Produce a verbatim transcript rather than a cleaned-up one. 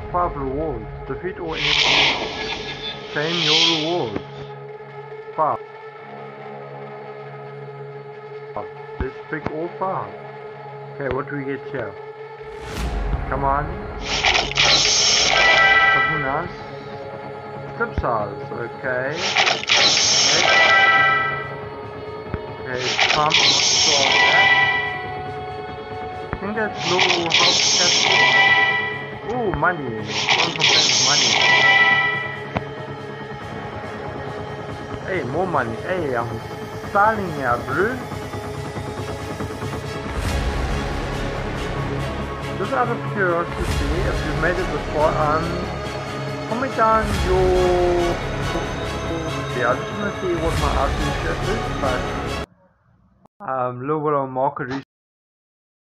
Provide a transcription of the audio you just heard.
Five rewards. Defeat all enemies. Claim your rewards. Five. Let's pick all five. Okay, what do we get here? Come on. Something nice. Clip size. Okay. Okay, pump. Not sure of that. I think that's little health capsule. Ooh, money. Don't complain with money. Hey, more money. Hey, I'm styling here, bro. Just out of curiosity, if you've made it this far, um, comment down your... Yeah, I just want to see what my outfit shirt is, but um, a little bit of market research.